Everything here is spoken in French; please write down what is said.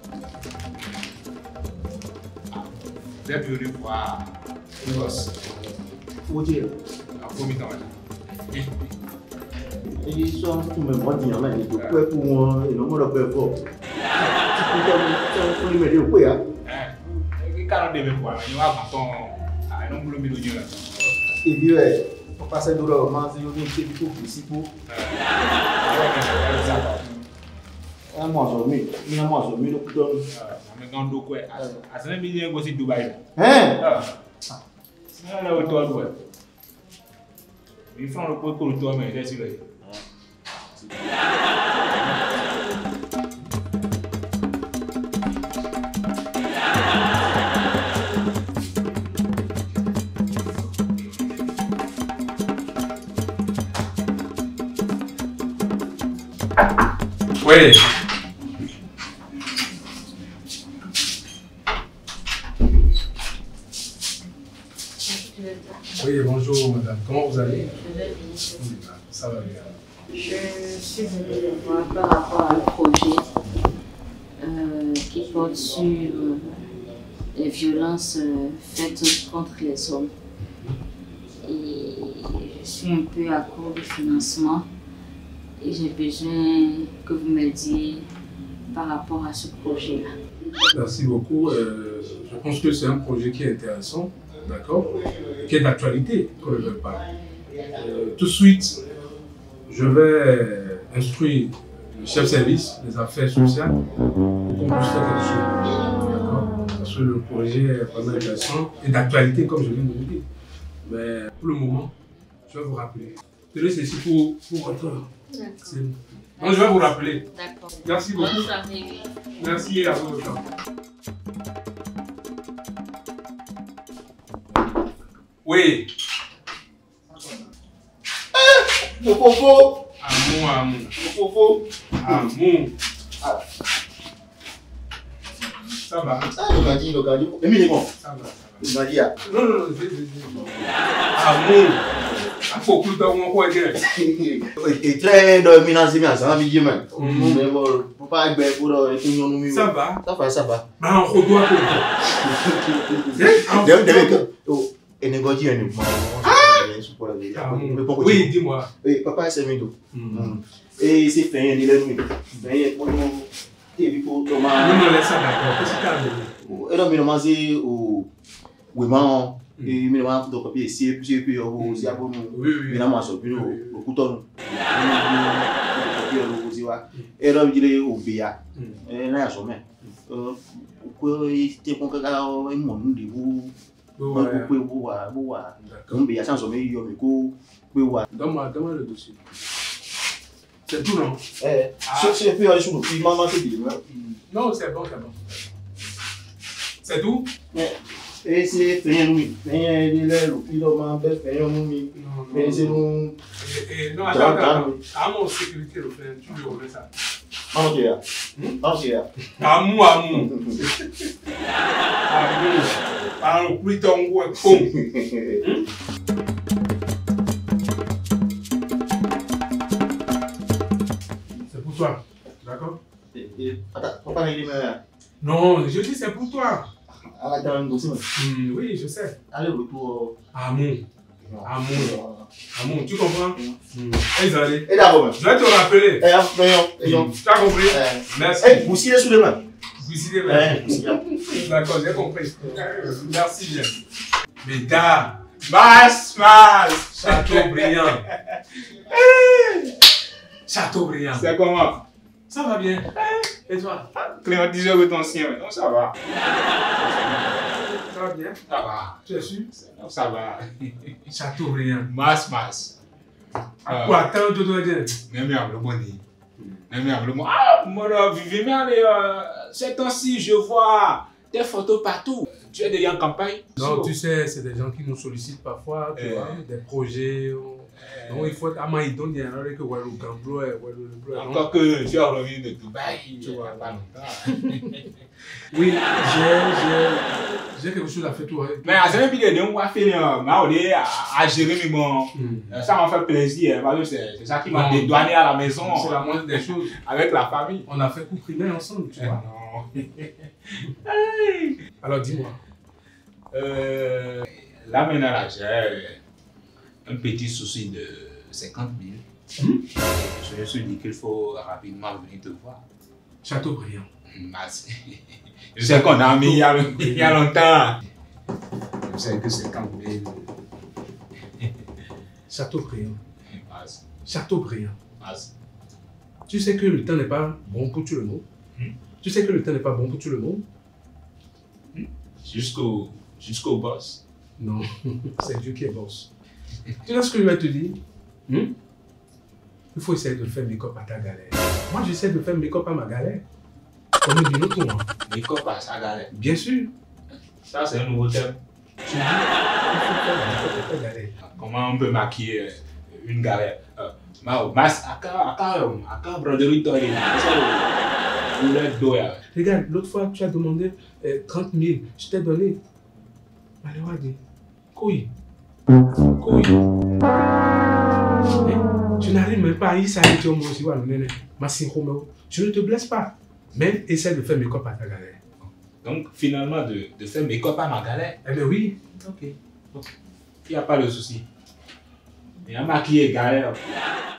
Vous êtes venu voir le boss. Faut dire. En premier temps. Ils sont tous mes bons dire, mais ils peuvent pour moi, ils n'ont pas de peur fort. Tu peux me dire quoi? Quand on devait voir, il y a un nombre de millions là. Et puis, on passe de l'eau, on mange une petite coupe ici pour. Un mois sur mille, il y a un mois sur mille, on peut. Mais quand on doit, à ce moment-là, il y a aussi Dubaï. Hein? C'est là où tu dois. Ils font le pot pour toi, mais c'est sûr. Oui. Oui, bonjour madame. Comment vous allez? Je vais bien. Ça va bien. Je suis venue vous voir par rapport à un projet qui porte sur les violences faites contre les hommes. Et je suis un peu à court de financement et j'ai besoin que vous m'aidiez par rapport à ce projet-là. Merci beaucoup. Je pense que c'est un projet qui est intéressant, d'accord, qui est d'actualité, qu'on ne veut pas. Tout de suite, je vais instruire le chef de service des affaires sociales pour qu'on puisse faire quelque chose. D'accord? Parce que le projet est vraiment intéressant et d'actualité, comme je viens de vous dire. Mais pour le moment, je vais vous rappeler. Je te laisse ici pour votre. D'accord. Donc, je vais vous rappeler. D'accord. Merci beaucoup. Bonne soirée. Merci à vous. Oui. Popo! Amour. Popo! Amour. Ça va. Le gardien. Mais il bon. Ça va. Le gardien. Non. Amour. Il faut que tu aies Et très dominant, c'est bien, ça va bien, mais bon, pour pas être pour nous. Ça va. Ça va. Ben, on doit Et négocier un oui, dis-moi. Oui, papa, c'est mieux. Et c'est fait, il est nuit. Et pour Thomas. Non, laisse ça d'accord. Qu'est-ce que tu as? Et donc, il m'a dit au Wimon, et il m'a dit au papier, si puis au Ziabon, il a marché au couteau. Et donc, il est au Bia. Et là, il sommet. Pourquoi il était pour que il m'ont dit vous. Donne-moi le dossier. C'est tout, non? Non, c'est bon. C'est tout? Et c'est rien, oui. Rien, il est non, attends. À mon sécurité, tu lui remets ça. Amour. Alors, plus ton goût est con. C'est pour toi, d'accord? Attends, papa, il est là. Non, je dis c'est pour toi. Oui, je sais. Allez, retour. Amour, tu comprends? Allez. Et d'abord, je vais te rappeler. Tu as compris? Merci. Vous sous les mains. D'accord, j'ai compris. Merci bien. Mesdames, Mas, Chateaubriand. C'est comment? Ça va bien. Et toi? Climatiseur de ton sien, non, ça va. Ça va bien? Ça va. Tu es sûr? Non, ça va. Chateaubriand. Mas. Pour attendre de toi dire. Même le bonnet. Ah, moi, vivez bien, ces temps-ci, je vois des photos partout. Tu es déjà en campagne? Non, tu sais, c'est des gens qui nous sollicitent parfois, tu vois, des projets. Donc, il faut à il donne des erreurs que le Gamblo encore que tu es revenu de Dubaï, tu vois, pas longtemps. Oui, j'ai quelque chose à faire toi. Mais à ce moment-là, de moi faire à gérer mais bon, ça m'a fait plaisir parce que c'est ça qui m'a dédouané à la maison. C'est la moindre des choses. Avec la famille. On a fait coup primaire ensemble, tu vois. Alors dis-moi. Là maintenant, là, j'ai un petit souci de 50 000. Je me suis dit qu'il faut rapidement venir te voir. Chateaubriand. Je sais qu'on a mis il y a longtemps. Je sais que 50 000. Chateaubriand. Chateaubriand. Tu sais que le temps n'est pas bon pour tout le monde. Tu sais que le temps n'est pas bon pour tout le monde. Jusqu'au boss. Non, c'est Dieu qui est boss. Tu sais ce que je vais te dire? Il faut essayer de faire make-up à ta galère. Moi, j'essaie de faire make-up à ma galère. Comme dit l'autre mois. Make-up à sa galère? Bien sûr. Ça, c'est un nouveau terme. Tu dis, il faut faire make-up à ta galère. Comment on peut maquiller une galère? Regarde, l'autre fois, tu as demandé 30 000. Je t'ai donné. Malheureusement, Koui. Tu n'arrives même pas à y savoir que je ne te blesse pas. Mais essaie de faire make-up à ta galère. Donc, finalement, de faire make-up à ma galère? Eh bien oui. Ok. Il n'y a pas de souci. Il y a maquillé galère.